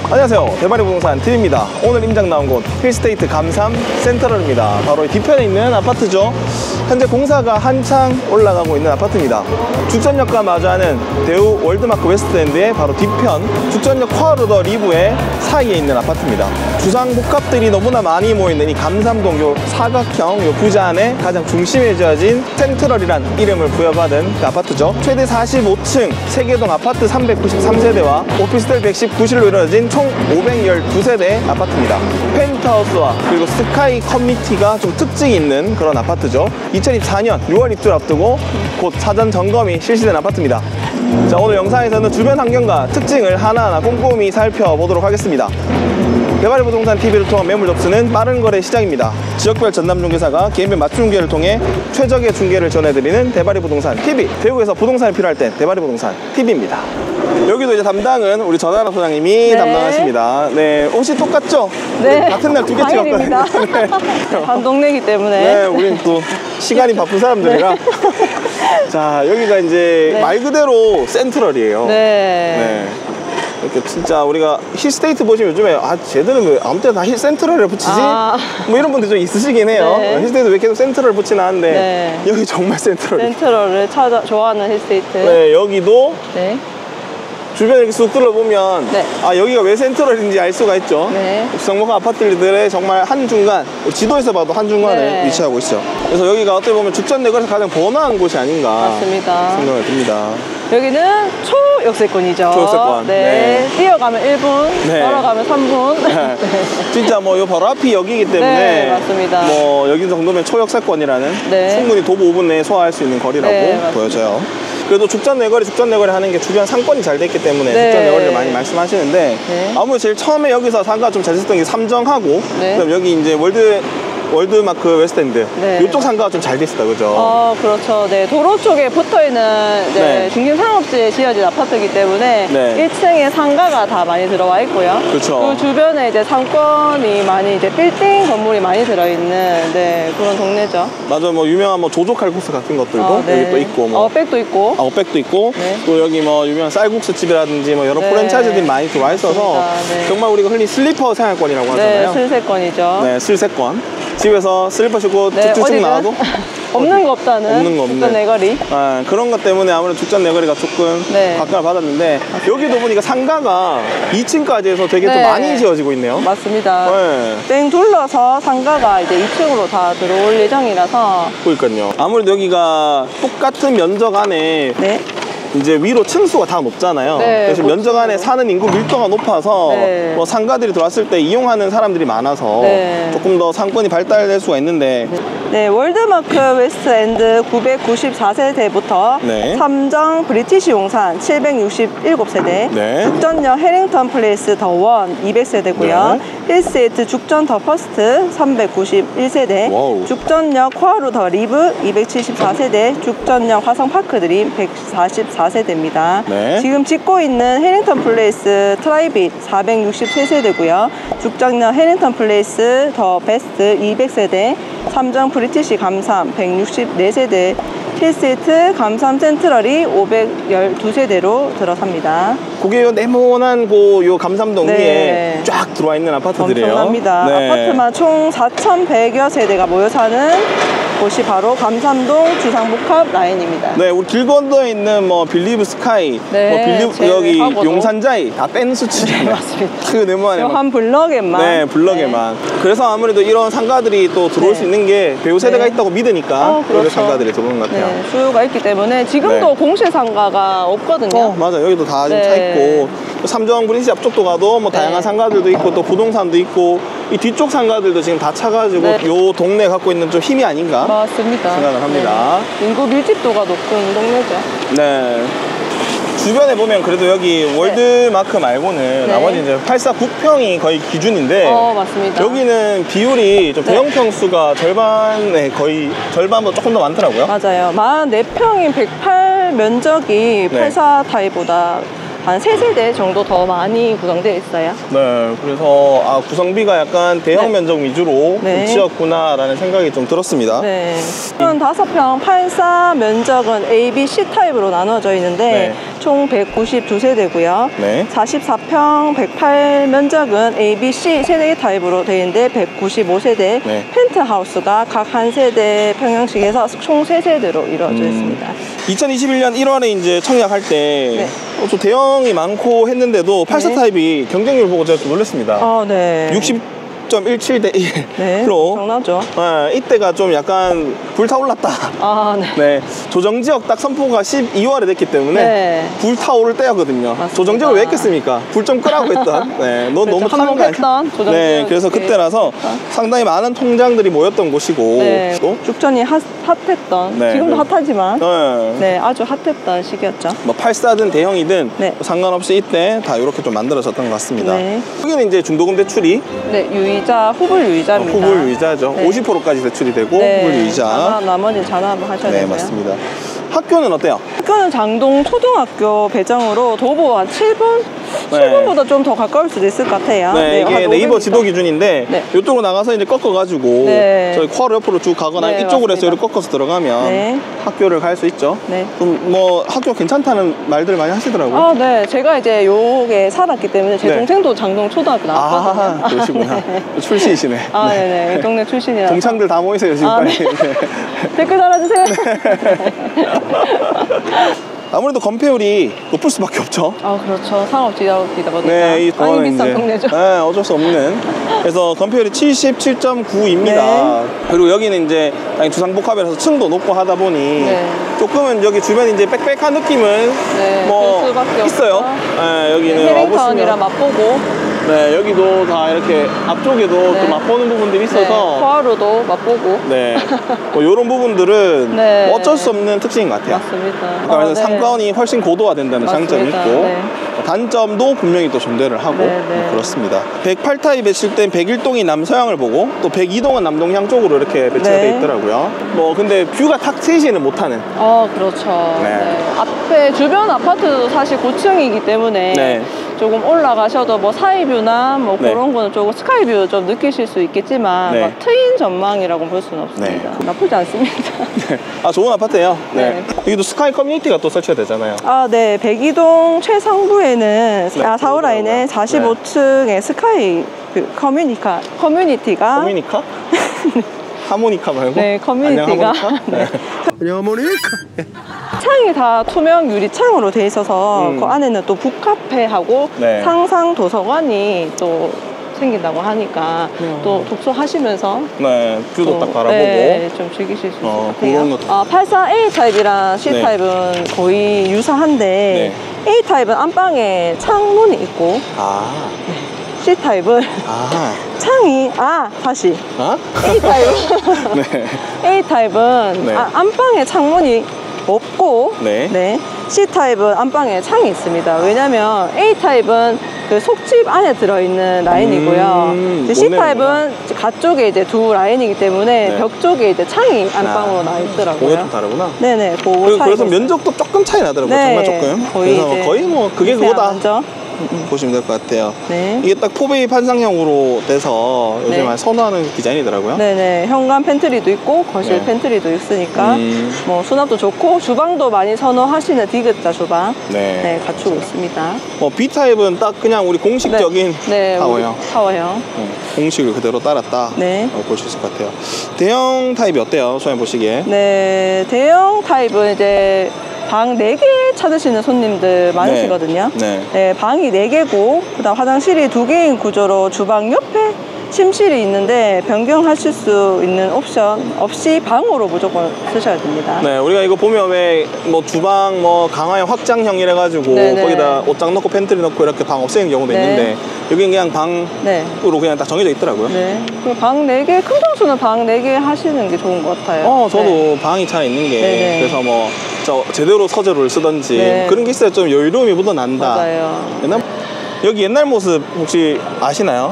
안녕하세요, 대바리 부동산 팀입니다. 오늘 임장 나온 곳 힐스테이트 감삼 센트럴입니다. 바로 이 뒤편에 있는 아파트죠. 현재 공사가 한창 올라가고 있는 아파트입니다. 죽전역과 마주하는 대우 월드마크 웨스트엔드의 바로 뒤편, 죽전역 코아루더 리브의 사이에 있는 아파트입니다. 주상복합들이 너무나 많이 모이는 이 감삼동 요 사각형 요 부자 안에 가장 중심에 지어진 센트럴이란 이름을 부여받은 그 아파트죠. 최대 45층 세개동 아파트 393세대와 오피스텔 119실로 이루어진 총 512세대 아파트입니다. 펜트하우스와 그리고 스카이 커뮤니티가 좀 특징이 있는 그런 아파트죠. 2024년 6월 입주를 앞두고 곧 사전 점검이 실시된 아파트입니다. 자, 오늘 영상에서는 주변 환경과 특징을 하나하나 꼼꼼히 살펴보도록 하겠습니다. 대바리 부동산 TV를 통한 매물 접수는 빠른 거래 시작입니다. 지역별 전담 중개사가 개인별 맞춤 중개를 통해 최적의 중개를 전해드리는 대바리 부동산 TV. 대구에서 부동산이 필요할 땐 대바리 부동산 TV입니다. 여기도 이제 담당은 우리 전하라 소장님이 담당하십니다. 네, 옷이 똑같죠? 네, 같은 날 2개 찍었거든요. 네. 한 동네이기 때문에. 네, 우린 또 시간이 바쁜 사람들이라. 네. 자, 여기가 이제 말 그대로 센트럴이에요. 네. 이렇게 진짜 우리가 힐스테이트 보시면 요즘에 쟤들은 왜 아무 때나 다 센트럴을 붙이지? 뭐 이런 분들 좀 있으시긴 해요. 힐스테이트 왜 계속 센트럴을 붙이나 하는데 여기 정말 센트럴이에요. 센트럴을 좋아하는 힐스테이트. 네, 여기도 주변에 이렇게 쑥 둘러보면 여기가 왜 센트럴인지 알 수가 있죠. 주상복합 아파트들의 정말 한중간, 지도에서 봐도 한중간에 위치하고 있죠. 그래서 여기가 어떻게 보면 죽전 내거리에서 가장 번화한 곳이 아닌가 생각이 듭니다. 여기는 초역세권이죠. 초역세권. 뛰어가면 1분, 걸어가면 3분. 진짜 뭐 요 바로 앞이 여기이기 때문에 맞습니다. 뭐 여기 정도면 초역세권이라는 충분히 도보 5분 내에 소화할 수 있는 거리라고 보여져요. 그래도 죽전 내거리 하는 게 주변 상권이 잘 돼 있기 때문에 죽전 내거리를 많이 말씀하시는데 아무래도 제일 처음에 여기서 상가가 좀 잘 됐던 게 삼정하고 그다음 여기 이제 월드마크 웨스트엔드 이쪽 상가가 좀 잘 돼 있었다, 그죠? 그렇죠. 네, 도로 쪽에 붙어있는 중심상업지에 지어진 아파트이기 때문에 1층에 상가가 다 많이 들어와 있고요. 그렇죠. 그 주변에 이제 상권이 많이 이제 빌딩 건물이 많이 들어있는 그런 동네죠. 맞아, 뭐 유명한 뭐 조조 칼국수 같은 것들도 여기 또 있고, 뭐 아웃백도 있고, 또 여기 뭐 유명한 쌀국수 집이라든지 뭐 여러 프랜차이즈들이 많이 들어와 있어서 정말 우리가 흔히 슬리퍼 생활권이라고 하잖아요. 슬세권이죠. 네, 슬세권. 집에서 슬리퍼 신고 쭉쭉쭉 나와도 없는 거 없다는 죽전 내거리. 그런 것 때문에 아무래도 죽전 내거리가 조금 각광을 받았는데 여기도 보니까 상가가 2층까지 해서 되게 또 많이 지어지고 있네요. 맞습니다. 땡 둘러서 상가가 이제 2층으로 다 들어올 예정이라서. 그러니까요. 아무래도 여기가 똑같은 면적 안에 이제 위로 층수가 다 높잖아요. 그래서 면적 안에 사는 인구 밀도가 높아서 뭐 상가들이 들어왔을 때 이용하는 사람들이 많아서 조금 더 상권이 발달될 수가 있는데 월드마크 웨스트엔드 994세대부터 삼정 브리티시 용산 767세대, 죽전역 해링턴 플레이스 더원 200세대고요. 힐스테이트 죽전 더 퍼스트 391세대, 죽전역 코아루 더 리브 274세대, 죽전역 화성파크 드림 144세대입니다. 지금 짓고 있는 해링턴 플레이스 트라이빗 463세대고요. 죽전역 해링턴 플레이스 더 베스트 200세대, 삼정 브리티시 감삼 164세대, 힐스테이트 감삼 센트럴이 512세대로 들어섭니다. 그게 요 네모난 요 감삼동 위에 쫙 들어와 있는 아파트들이에요. 엄청납니다. 아파트만 총 4,100여 세대가 모여 사는 곳이 바로 감삼동 주상복합 라인입니다. 우리 길 건너에 있는 뭐 빌리브 스카이, 뭐 빌리브 여기 용산자이 다 뺀 수치잖아요. 맞습니다. 그 네모안에 한 블럭에만. 블럭에만. 그래서 아무래도 이런 상가들이 또 들어올 수 있는 게 배우 세대가 있다고 믿으니까 그런 상가들이 들어오는 것 같아요. 수요가 있기 때문에 지금도 공실 상가가 없거든요. 맞아, 여기도 다 지금 차 있고 삼정 브리티시 앞쪽도 가도 뭐 다양한 상가들도 있고 또 부동산도 있고 이 뒤쪽 상가들도 지금 다 차가지고 요 동네 갖고 있는 좀 힘이 아닌가 생각을 합니다. 인구 밀집도가 높은 동네죠. 주변에 보면 그래도 여기 월드마크 말고는 나머지 이제 84국평이 거의 기준인데 맞습니다. 여기는 비율이 좀 대형평 수가 절반에 거의 절반보다 조금 더 많더라고요. 맞아요. 44평인 108 면적이 84 타입보다 한 3세대 정도 더 많이 구성되어 있어요. 네, 그래서 구성비가 약간 대형 면적 위주로 지었구나라는 생각이 좀 들었습니다. 네. 35평 84 면적은 A, B, C 타입으로 나눠져 있는데 총 192세대고요. 44평 108 면적은 A, B, C 세대 타입으로 되어 있는데 195세대. 펜트하우스가 각 한 세대 평형식에서 총 3세대로 이루어져 있습니다. 2021년 1월에 이제 청약할 때 좀 대형이 많고 했는데도 84 타입이 경쟁률 보고 제가 좀 놀랐습니다. 60.17대 1로 엄청나죠. 이때가 좀 약간 불타올랐다. 조정지역 딱 선포가 12월에 됐기 때문에 불타오를 때였거든요. 맞습니다. 조정지역을 왜 했겠습니까? 불 좀 끄라고 했던. 너 너무 타는 거 아니야? 그래서 그때라서 상당히 많은 통장들이 모였던 곳이고 또 죽전이 핫했던 지금도 핫하지만 아주 핫했던 시기였죠. 뭐 84든 대형이든 상관없이 이때 다 이렇게 좀 만들어졌던 것 같습니다. 여기는 이제 중도금 대출이 유의자, 후불 유의자입니다. 후불 유의자죠. 50%까지 대출이 되고 후불 유의자. 나머지 잔압을 하셔야 되고요. 맞습니다. 학교는 어때요? 학교는 장동 초등학교 배정으로 도보 한 7분? 7분보다 좀 더 가까울 수도 있을 것 같아요. 이게 네이버 지도 기준인데 이쪽으로 나가서 이제 꺾어가지고 저희 코아로 옆으로 쭉 가거나 이쪽으로 해서 이렇게 꺾어서 들어가면 학교를 갈 수 있죠. 좀 뭐 학교 괜찮다는 말들 많이 하시더라고요. 제가 이제 요게 살았기 때문에 제 동생도 장동 초등학교 나왔거든요. 그러시구나. 출신이시네. 네네. 동네 출신이라서. 동창들 다 모이세요 지금 빨리. 댓글 달아주세요. 아무래도 건폐율이 높을 수밖에 없죠. 그렇죠. 상업지다 보니까. 이 많이 비싼 동네죠. 어쩔 수 없는. 그래서 건폐율이 77.9입니다. 그리고 여기는 이제 주상복합이라서 층도 높고 하다 보니 조금은 여기 주변 이제 빽빽한 느낌은 뭐 있어요. 여기는 해링턴이랑 맛보고. 여기도 다 이렇게 앞쪽에도 또 맛보는 부분들이 있어서 코하루도 맛보고. 뭐 이런 부분들은 어쩔 수 없는 특징인 것 같아요. 맞습니다. 그래서 상가원이 훨씬 고도화된다는 장점이 있고 단점도 분명히 또 존재를 하고 그렇습니다. 108 타입 배칠 땐 101동이 남서향을 보고 또 102동은 남동향 쪽으로 이렇게 배치가 되어 있더라고요. 뭐 근데 뷰가 탁 트이지는 못하는. 그렇죠. 앞에 주변 아파트도 사실 고층이기 때문에 조금 올라가셔도 뭐 사이뷰나 뭐 그런 거는 조금 스카이뷰 좀 느끼실 수 있겠지만 막 트인 전망이라고 볼 수는 없습니다. 나쁘지 않습니다. 좋은 아파트예요. 여기도 스카이 커뮤니티가 또 설치가 되잖아요. 102동 최상부에는 4호 라인에 45층의 스카이 커뮤니티가 커뮤니카? 하모니카 말고? 커뮤니티가 안녕 하모니카. 창이 다 투명 유리창으로 돼 있어서 그 안에는 또 북카페하고 상상 도서관이 또 생긴다고 하니까 또 독서하시면서 뷰도 딱 바라보고 좀 즐기실 수 있을 것 같아요. 84 A 타입이랑 C 타입은 거의 유사한데 A 타입은 안방에 창문이 있고 C 타입은 창이 다시 A 타입은 안방에 창문이 없고 C타입은 안방에 창이 있습니다. 왜냐면 A타입은 그 속집 안에 들어있는 라인이고요. C타입은 가쪽에 이제 두 라인이기 때문에 벽 쪽에 이제 창이 안방으로 나와 있더라고요. 그게 좀 다르구나. 그래서 면적도 조금 차이 나더라고요. 정말 조금. 거의 뭐 그게 그거다. 보시면 될 것 같아요. 이게 딱 포베이 판상형으로 돼서 요즘 선호하는 디자인이더라고요. 현관 팬트리도 있고 거실 팬트리도 있으니까 뭐 수납도 좋고 주방도 많이 선호하시는 디귿자 주방 갖추고 있습니다. B타입은 딱 그냥 우리 공식적인 타워형. 공식을 그대로 따랐다. 볼 수 있을 것 같아요. 대형 타입이 어때요? 소연 보시기에? 대형 타입은 이제 방 4개 찾으시는 손님들 많으시거든요. 방이 4개고 그다음 화장실이 2개인 구조로 주방 옆에 침실이 있는데 변경하실 수 있는 옵션 없이 방으로 무조건 쓰셔야 됩니다. 우리가 이거 보면 왜 뭐 주방 뭐 강화형 확장형 이래가지고 거기다 옷장 넣고 팬트리 넣고 이렇게 방 없애는 경우도 있는데 여기는 그냥 방으로 그냥 딱 정해져 있더라고요. 방 4개, 큰 방수는 방 4개 하시는 게 좋은 것 같아요. 저도 방이 차 있는 게 그래서 뭐 제대로 서재로를 쓰던지 그런 게 있어야 좀 여유로움이 묻어난다. 맞아요. 여기 옛날 모습 혹시 아시나요?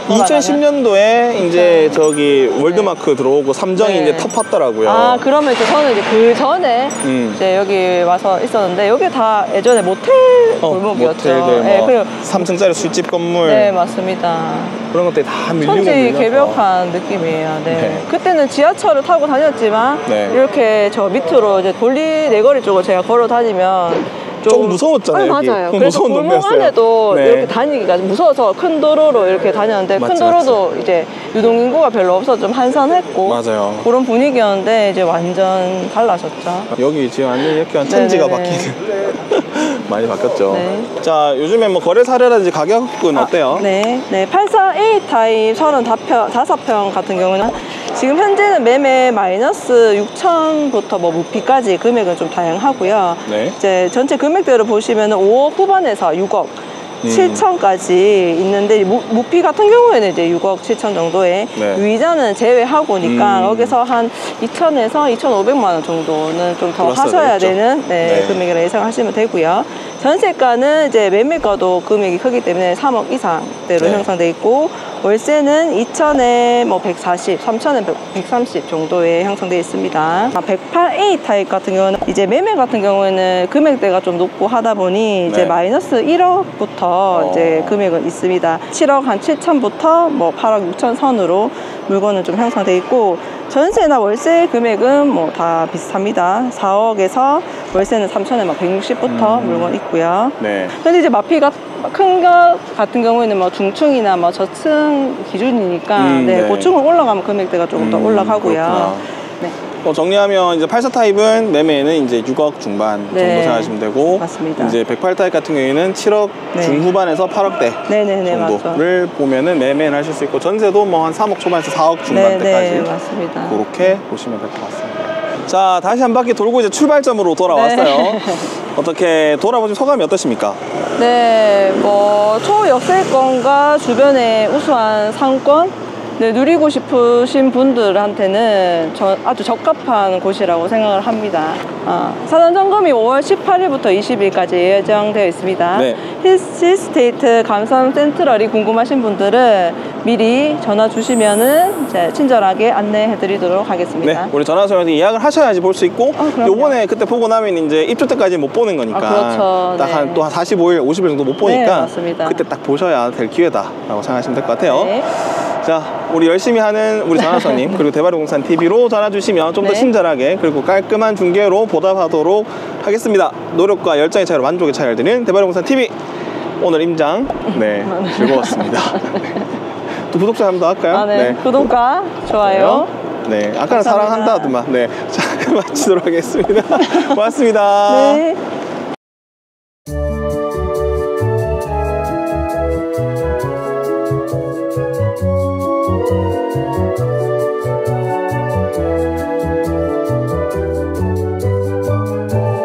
2010년도에 이제 저기 월드마크 들어오고 삼정이 이제 터팠더라고요. 아, 그러면 이제 저는 이제 그 전에 이제 여기 와서 있었는데 여기 다 예전에 모텔 골목이었죠. 모텔들 네, 뭐 그리고 3층짜리 술집 건물. 네, 맞습니다. 그런 것들이 다 밀리고 천지 밀려서. 개벽한 느낌이에요. 네. 네. 그때는 지하철을 타고 다녔지만 네. 이렇게 저 밑으로 이제 내거리 쪽을 제가 걸어 다니면 좀 무서웠잖아요. 아, 맞아요. 여기. 그래서 무서운 골목 동네였어요. 안에도 네. 이렇게 다니기가 무서워서 큰 도로로 이렇게 다녔는데 큰 도로도 이제 유동인구가 별로 없어서 좀 한산했고 맞아요. 그런 분위기였는데 이제 완전 달라졌죠. 여기 지금 완전히 이렇게 천지가 바뀌는 많이 바뀌었죠. 네. 자, 요즘에 뭐 거래 사례라든지 가격은 어때요? 네, 84A 타입 35평 같은 경우는 지금 현재는 매매 마이너스 6천부터 뭐 무피까지 금액은 좀 다양하고요. 네. 이제 전체 금액대로 보시면 5억 후반에서 6억 7천까지 있는데 무피 같은 경우에는 이제 6억 7천 정도에 네. 유이자는 제외하고니까 여기서 한 2천에서 2,500만 원 정도는 좀 더 하셔야 되는 금액이라 예상하시면 되고요. 전세가는 이제 매매가도 금액이 크기 때문에 3억 이상대로 형성돼 있고 월세는 2천에 뭐 140, 3천에 130 정도에 형성되어 있습니다. 108A 타입 같은 경우는 이제 매매 같은 경우에는 금액대가 좀 높고 하다 보니 이제 마이너스 1억부터 이제 금액은 있습니다. 7억 한 7천부터 뭐 8억 6천 선으로 물건은 좀 형성되어 있고 전세나 월세 금액은 뭐 다 비슷합니다. 4억에서 월세는 3천에 막 160부터 물건 있고요. 네. 근데 이제 마피가 큰 것 같은 경우에는 뭐 중층이나 뭐 저층 기준이니까 고층으로 올라가면 금액대가 조금 더 올라가고요. 네. 정리하면 이제 84 타입은 매매는 이제 6억 중반 정도 생각하시면 되고, 맞습니다. 이제 108 타입 같은 경우에는 7억 중후반에서 8억대 정도를 보면은 매매를 하실 수 있고, 전세도 뭐 한 3억 초반에서 4억 중반대까지 맞습니다. 그렇게 보시면 될 것 같습니다. 자, 다시 한 바퀴 돌고 이제 출발점으로 돌아왔어요. 어떻게 돌아보신 소감이 어떠십니까? 네, 뭐 초역세권과 주변에 우수한 상권 누리고 싶으신 분들한테는 아주 적합한 곳이라고 생각을 합니다. 사전 점검이 5월 18일부터 20일까지 예정되어 있습니다. 힐스테이트 감성 센트럴이 궁금하신 분들은 미리 전화 주시면은 이제 친절하게 안내해 드리도록 하겠습니다. 네, 우리 전화선에서 예약을 하셔야지 볼 수 있고, 요번에 그때 보고 나면 이제 입주 때까지 못 보는 거니까 그렇죠. 딱 한 또 한 45일, 50일 정도 못 보니까 맞습니다. 그때 딱 보셔야 될 기회다라고 생각하시면 될 것 같아요. 자, 우리 열심히 하는 우리 전화선님 그리고 대바리부동산 TV로 전화 주시면 좀 더 친절하게 그리고 깔끔한 중개로 보답하도록 하겠습니다. 노력과 열정의 차이로 만족의 차이를 드리는 대바리부동산 TV, 오늘 임장 즐거웠습니다. 또 구독자 한번 더 할까요? 구독과 좋아요. 아까는 사랑한다 하더만. 자, 마치도록 하겠습니다. 고맙습니다. 네.